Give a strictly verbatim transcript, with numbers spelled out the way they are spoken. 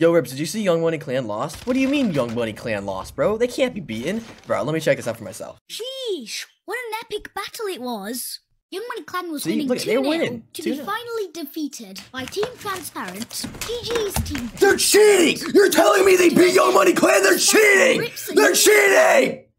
Yo, Ribs, did you see Young Money Clan lost? What do you mean Young Money Clan lost, bro? They can't be beaten. Bro, let me check this out for myself. Sheesh, what an epic battle it was. Young Money Clan was See, winning look, two they're nil winning. to two be nil. finally defeated by Team Transparent. G G's Team. They're cheating! You're telling me they beat Young Money Clan? They're cheating! They're cheating!